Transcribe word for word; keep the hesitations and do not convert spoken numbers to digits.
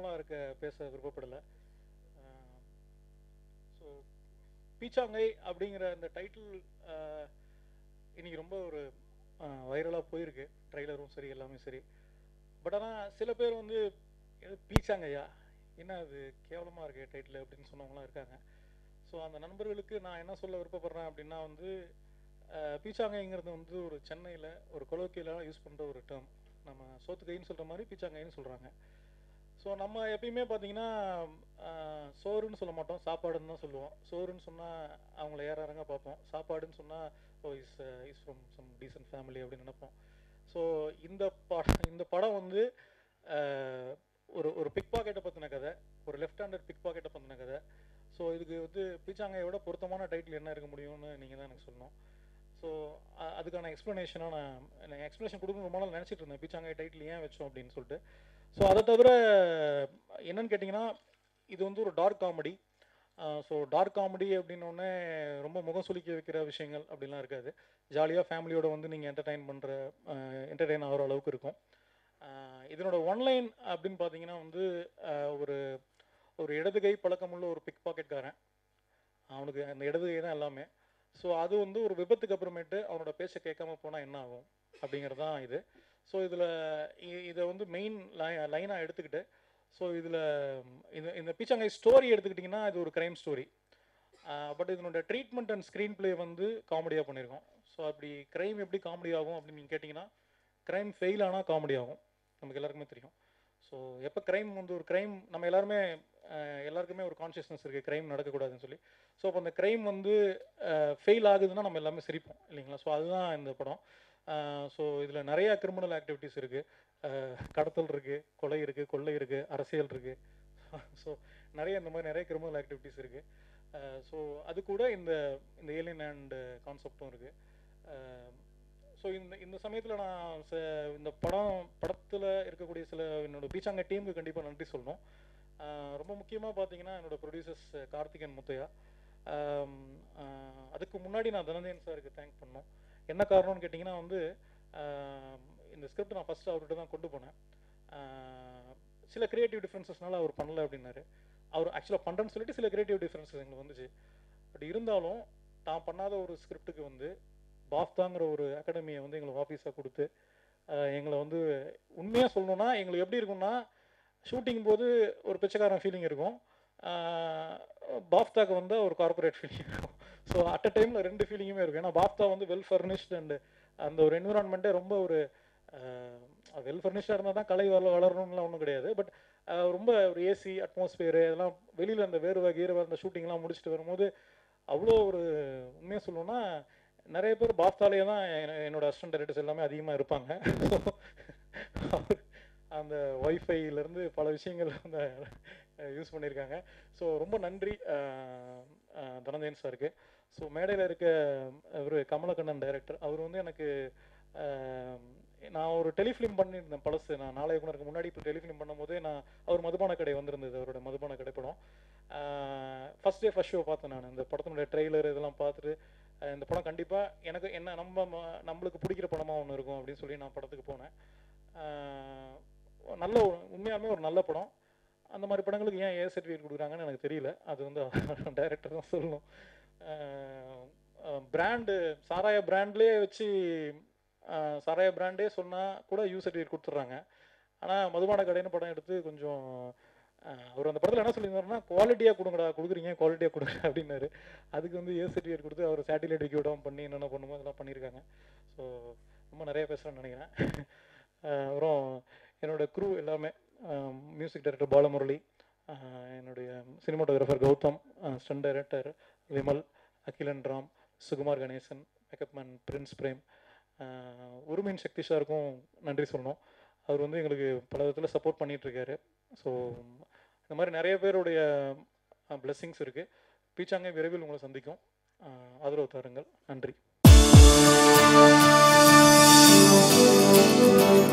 ரொம்பலாம் இருக்க பேச விருப்பப்படலை. ஸோ பீச்சாங்கை அப்படிங்கிற அந்த டைட்டில் இன்னைக்கு ரொம்ப ஒரு வைரலாக போயிருக்கு, ட்ரெய்லரும் சரி எல்லாமே சரி. பட் ஆனால் சில பேர் வந்து எது பீச்சாங்கையா, என்ன அது கேவலமாக இருக்கு டைட்டில் அப்படின்னு சொன்னவங்களாம் இருக்காங்க. ஸோ அந்த நண்பர்களுக்கு நான் என்ன சொல்ல விருப்பப்படுறேன் அப்படின்னா வந்து பீச்சாங்கைங்கிறது வந்து ஒரு சென்னையில் ஒரு கொலோக்கியலாக யூஸ் பண்ணுற ஒரு டேர்ம். நம்ம சோத்துக்கைன்னு சொல்கிற மாதிரி பீச்சாங்கைன்னு சொல்கிறாங்க. ஸோ நம்ம எப்பயுமே பார்த்தீங்கன்னா சோறுன்னு சொல்ல மாட்டோம், சாப்பாடுன்னு தான் சொல்லுவோம். சோறுன்னு சொன்னால் அவங்கள ஏற இறங்க பார்ப்போம், சாப்பாடுன்னு சொன்னால் oh is is from some decent family அப்படின்னு நினைப்போம். ஸோ இந்த படம் இந்த படம் வந்து ஒரு ஒரு பிக் பாக்கெட்டை பற்றின கதை, ஒரு லெஃப்ட் ஹேண்டட் பிக் பாக்கெட்டை பற்றின கதை. ஸோ இதுக்கு வந்து பீச்சாங்கையோட பொருத்தமான டைட்டில் என்ன இருக்க முடியும்னு நீங்கள் தான் எனக்கு சொல்லணும். ஸோ அதுக்கான எக்ஸ்ப்ளனேஷனாக நான் எனக்கு எக்ஸ்ப்ளனேஷன் கொடுக்கணும் ரொம்ப நாள் நினச்சிட்டு இருந்தேன், பீச்சாங்கை டைட்டில் ஏன் வச்சோம் அப்படின்னு சொல்லிட்டு. ஸோ அதை தவிர என்னன்னு கேட்டிங்கன்னா இது வந்து ஒரு dark comedy. So dark comedy அப்படின்னோடனே ரொம்ப முகம் சுளிக்க வைக்கிற விஷயங்கள் அப்படிலாம் இருக்காது. ஜாலியாக ஃபேமிலியோடு வந்து நீங்கள் என்டர்டெயின் பண்ணுற என்டர்டெயின் ஆகிற அளவுக்கு இருக்கும். இதனோட ஒன்லைன் அப்படின்னு பார்த்தீங்கன்னா வந்து ஒரு ஒரு இடது கை பழக்கமுள்ள ஒரு பிக் பாக்கெட்காரன், அவனுக்கு அந்த இடது கை தான் எல்லாமே. ஸோ அது வந்து ஒரு விபத்துக்கு அப்புறமேட்டு அவனோட பேச்சை கேட்காம போனால் என்ன ஆகும் அப்படிங்கிறது தான் இது. ஸோ இதில் இதை வந்து மெயின் லை லைனாக எடுத்துக்கிட்டு ஸோ இதில் இந்த இந்த பீச்சாங்கை ஸ்டோரி எடுத்துக்கிட்டிங்கன்னா இது ஒரு க்ரைம் ஸ்டோரி. பட் இதனோட ட்ரீட்மெண்ட் அண்ட் ஸ்க்ரீன் பிளே வந்து காமெடியாக பண்ணியிருக்கோம். ஸோ அப்படி க்ரைம் எப்படி காமெடி ஆகும் அப்படின்னு நீங்கள் கேட்டிங்கன்னா க்ரைம் ஃபெயில் ஆனால் காமெடி ஆகும், நமக்கு எல்லாருக்குமே தெரியும். ஸோ எப்போ க்ரைம் வந்து ஒரு க்ரைம் நம்ம எல்லாருமே எல்லாருக்குமே ஒரு கான்ஷியஸ்னஸ் இருக்குது க்ரைம் நடக்கக்கூடாதுன்னு சொல்லி. ஸோ அப்போ அந்த க்ரைம் வந்து ஃபெயில் ஆகுதுன்னா நம்ம எல்லாமே சிரிப்போம் இல்லைங்களா. ஸோ அதுதான் இந்த படம். ஸோ இதில் நிறையா கிரிமினல் ஆக்டிவிட்டீஸ் இருக்குது, கடத்தல் இருக்குது, கொலை இருக்குது, கொள்ளை இருக்குது, அரசியல் இருக்குது. ஸோ நிறைய இந்த மாதிரி நிறைய கிரிமினல் ஆக்டிவிட்டீஸ் இருக்குது. ஸோ அது கூட இந்த இந்த ஏலியன் அண்ட் கான்செப்டும் இருக்குது. ஸோ இந்த இந்த சமயத்தில் நான் இந்த படம் படத்தில் இருக்கக்கூடிய சில என்னோடய பீச்சாங்கை டீமுக்கு கண்டிப்பாக நன்றி சொல்லணும். ரொம்ப முக்கியமாக பார்த்தீங்கன்னா என்னோடய ப்ரொடியூசர்ஸ் கார்த்திக் அண்ட் முத்தையா. அதுக்கு முன்னாடி நான் தனஞ்சயன் சாருக்கு தேங்க் பண்ணோம். என்ன காரணம்னு கேட்டிங்கன்னா வந்து இந்த ஸ்கிரிப்ட் நான் ஃபஸ்ட்டு அவர்கிட்ட தான் கொண்டு போனேன். சில க்ரியேட்டிவ் டிஃப்ரென்சஸ்னால அவர் பண்ணலை அப்படின்னாரு. அவர் ஆக்சுவலாக பண்ணுறேன்னு சொல்லிட்டு சில க்ரியேட்டிவ் டிஃப்ரென்சஸ் எங்களுக்கு வந்துச்சு. பட் இருந்தாலும் தான் பண்ணாத ஒரு ஸ்கிரிப்டுக்கு வந்து பாஃப்தாங்கிற ஒரு அகாடமியை வந்து எங்களுக்கு ஆஃபீஸாக கொடுத்து எங்களை வந்து உண்மையாக சொல்லணுன்னா எங்களுக்கு எப்படி இருக்கும்னா ஷூட்டிங் போது ஒரு பிச்சைக்காரன் ஃபீலிங் இருக்கும், பாஃப்தாக்கு வந்து ஒரு கார்பரேட் ஃபீலிங் இருக்கும். ஸோ அட் அ டைமில் ரெண்டு ஃபீலிங்குமே இருக்கும். ஏன்னா பாஃப்தா வந்து வெல் ஃபர்னிஷ்ட் அண்டு அந்த ஒரு என்விரான்மெண்ட்டே ரொம்ப ஒரு வெல் ஃபர்னிஷ்டாக இருந்தால் தான் கலை வள வளரணும்லாம் ஒன்றும் கிடையாது. பட் ரொம்ப ஒரு ஏசி அட்மாஸ்பியரு இதெல்லாம் வெளியில் அந்த வேர்வை கீரவை அந்த ஷூட்டிங்லாம் முடிச்சுட்டு வரும்போது அவ்வளோ ஒரு உண்மையாக சொல்லணும்னா நிறைய பேர் பாஃப்தாலேயே தான் என்னோடய அசிஸ்டன்ட் டைரக்டர்ஸ் எல்லாமே அதிகமாக இருப்பாங்க. அந்த ஒய்ஃபைலேருந்து பல விஷயங்கள் வந்து யூஸ் பண்ணியிருக்காங்க. ஸோ ரொம்ப நன்றி தனஞ்சயன் சாருக்கு. ஸோ மேடையில் இருக்க ஒரு கமலக்கண்ணன் டைரக்டர், அவர் வந்து எனக்கு நான் ஒரு டெலிஃபிலிம் பண்ணியிருந்தேன் பழசு, நான் நாளை இயக்குனருக்கு முன்னாடி இப்போ டெலிஃபிலிம் பண்ணும் போதே நான் அவர் மதுபான கடை வந்திருந்தது, அவரோட மதுபான கடை படம். ஃபஸ்ட் டே ஃபஸ்ட் ஷோ பார்த்தேன் நான். இந்த படத்தினுடைய ட்ரெய்லர் இதெல்லாம் பார்த்துட்டு இந்த படம் கண்டிப்பாக எனக்கு என்ன நம்ம நம்மளுக்கு பிடிக்கிற படமாக ஒன்று இருக்கும் அப்படின்னு சொல்லி நான் படத்துக்கு போனேன். நல்ல உண்மையாலுமே ஒரு நல்ல படம். அந்த மாதிரி படங்களுக்கு ஏன் ஏ சர்டிஃபிகேட் கொடுக்குறாங்கன்னு எனக்கு தெரியல, அது வந்து டைரக்டர் தான் சொல்லணும். பிராண்டு சாராய பிராண்ட்லேயே வச்சு சாராய பிராண்டே சொன்னால் கூட யூ சர்டிஃபிகேட் கொடுத்துட்றாங்க. ஆனால் மதுபான கடைன்னு படம் எடுத்து கொஞ்சம் அவர் அந்த படத்தில் என்ன சொல்லியிருந்தாருன்னா குவாலிட்டியாக கொடுங்கடா, கொடுக்குறீங்க குவாலிட்டியாக கொடுங்க அப்படின்னாரு. அதுக்கு வந்து ஏ சர்டிஃபிகேட் கொடுத்து அவர் சேட்டிலைட் விக்கி விடாமல் பண்ணி என்னென்ன பண்ணுமோ அதெல்லாம் பண்ணியிருக்காங்க. ஸோ ரொம்ப நிறைய பேசுகிறேன்னு நினைக்கிறேன். அப்புறம் என்னோடய க்ரூ எல்லாமே, மியூசிக் டைரக்டர் பாலமுரளி, என்னுடைய cinematographer Gautham, stunt director Vimal, Akilan Ram, Sukumar, Ganesan, makeup man Prince Prem, உருமின் சக்தி சாருக்கும் நன்றி சொல்லணும். அவர் வந்து எங்களுக்கு பல விதத்தில் சப்போர்ட் பண்ணிகிட்ருக்காரு. ஸோ இந்த மாதிரி நிறைய பேருடைய பிளெஸ்ஸிங்ஸ் இருக்குது. பீச்சாங்கை விரைவில் உங்களை சந்திக்கும், ஆதரவு தாருங்கள். நன்றி.